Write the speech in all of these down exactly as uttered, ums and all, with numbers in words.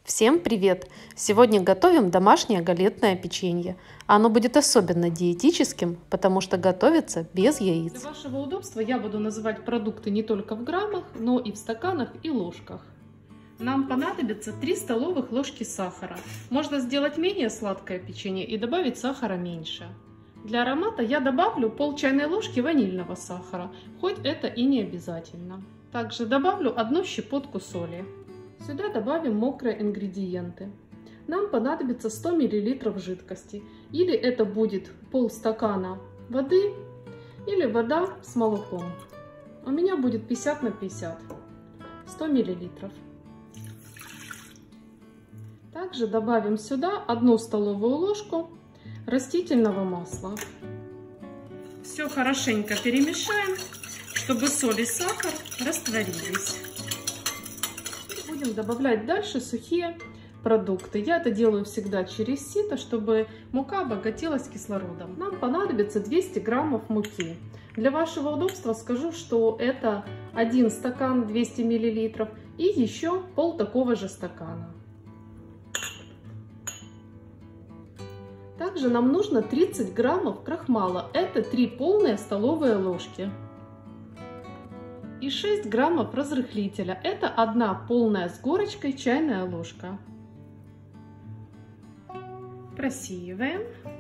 Всем привет! Сегодня готовим домашнее галетное печенье. Оно будет особенно диетическим, потому что готовится без яиц. Для вашего удобства я буду называть продукты не только в граммах, но и в стаканах и ложках. Нам понадобится три столовых ложки сахара. Можно сделать менее сладкое печенье и добавить сахара меньше. Для аромата я добавлю пол чайной ложки ванильного сахара, хоть это и не обязательно. Также добавлю одну щепотку соли. Сюда добавим мокрые ингредиенты. Нам понадобится сто миллилитров жидкости. Или это будет полстакана воды, или вода с молоком. У меня будет пятьдесят на пятьдесят. сто миллилитров. Также добавим сюда одну столовую ложку растительного масла. Все хорошенько перемешаем, чтобы соль и сахар растворились. Будем добавлять дальше сухие продукты. Я это делаю всегда через сито, чтобы мука обогатилась кислородом. Нам понадобится двести граммов муки. Для вашего удобства скажу, что это один стакан двести миллилитров и еще пол такого же стакана. Также нам нужно тридцать граммов крахмала. Это три полные столовые ложки. И шесть граммов разрыхлителя. Это одна полная с горочкой чайная ложка. Просеиваем.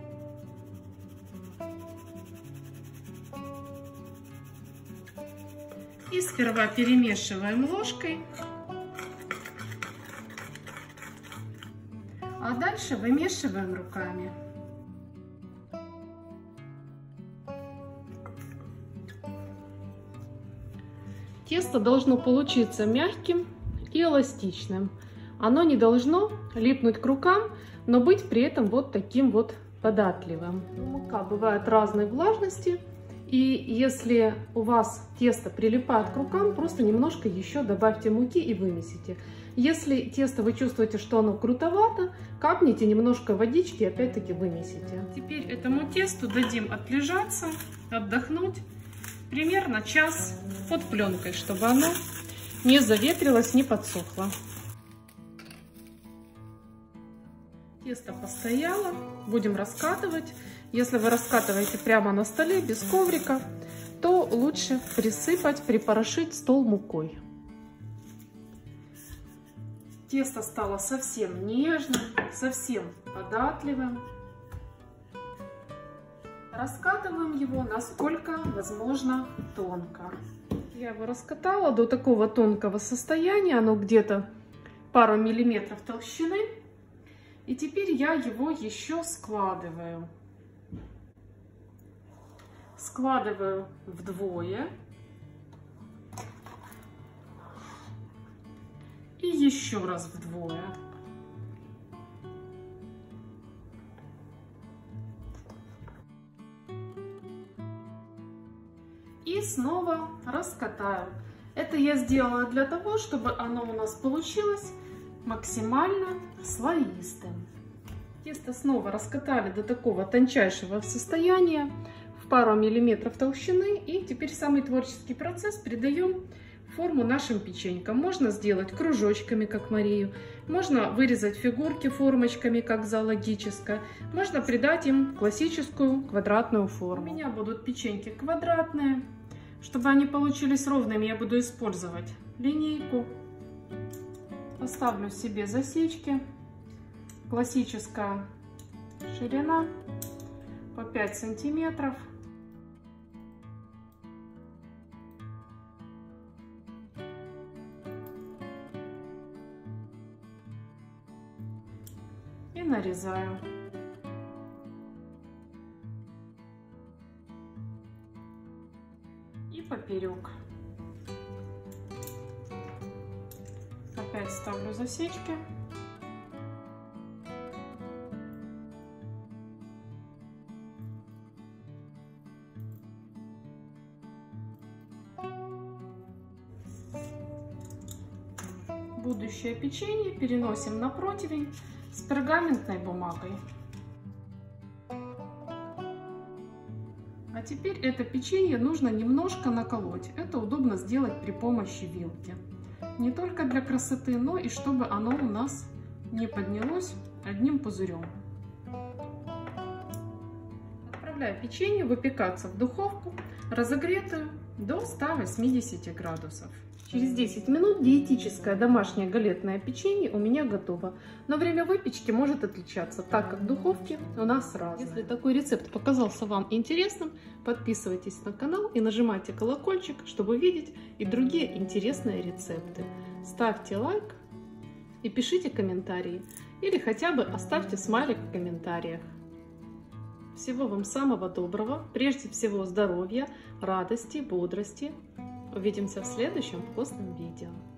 И сперва перемешиваем ложкой. А дальше вымешиваем руками. Тесто должно получиться мягким и эластичным. Оно не должно липнуть к рукам, но быть при этом вот таким вот податливым. Мука бывает разной влажности, и если у вас тесто прилипает к рукам, просто немножко еще добавьте муки и вымесите. Если тесто вы чувствуете, что оно крутовато, капните немножко водички и опять-таки вымесите. Теперь этому тесту дадим отлежаться, отдохнуть. Примерно час под пленкой, чтобы оно не заветрилось, не подсохло. Тесто постояло, будем раскатывать. Если вы раскатываете прямо на столе, без коврика, то лучше присыпать, припорошить стол мукой. Тесто стало совсем нежным, совсем податливым. Раскатываем его насколько возможно тонко. Я его раскатала до такого тонкого состояния, оно где-то пару миллиметров толщины. И теперь я его еще складываю. Складываю вдвое. И еще раз вдвое. И снова раскатаю. Это я сделала для того, чтобы оно у нас получилось максимально слоистым. Тесто снова раскатали до такого тончайшего состояния, в пару миллиметров толщины. И теперь самый творческий процесс: придаем форму нашим печенькам. Можно сделать кружочками, как Марию. Можно вырезать фигурки формочками, как зоологическая. Можно придать им классическую квадратную форму. У меня будут печеньки квадратные. Чтобы они получились ровными, я буду использовать линейку. Поставлю себе засечки. Классическая ширина по пять сантиметров. И нарезаю. И поперек. Опять ставлю засечки. Будущее печенье переносим на противень с пергаментной бумагой. А теперь это печенье нужно немножко наколоть. Это удобно сделать при помощи вилки. Не только для красоты, но и чтобы оно у нас не поднялось одним пузырем. Отправляю печенье выпекаться в духовку, разогретую до ста восьмидесяти градусов. Через десять минут диетическое домашнее галетное печенье у меня готово. Но время выпечки может отличаться, так как духовки у нас разные. Если такой рецепт показался вам интересным, подписывайтесь на канал и нажимайте колокольчик, чтобы видеть и другие интересные рецепты. Ставьте лайк и пишите комментарии. Или хотя бы оставьте смайлик в комментариях. Всего вам самого доброго, прежде всего здоровья, радости, бодрости. Увидимся в следующем вкусном видео.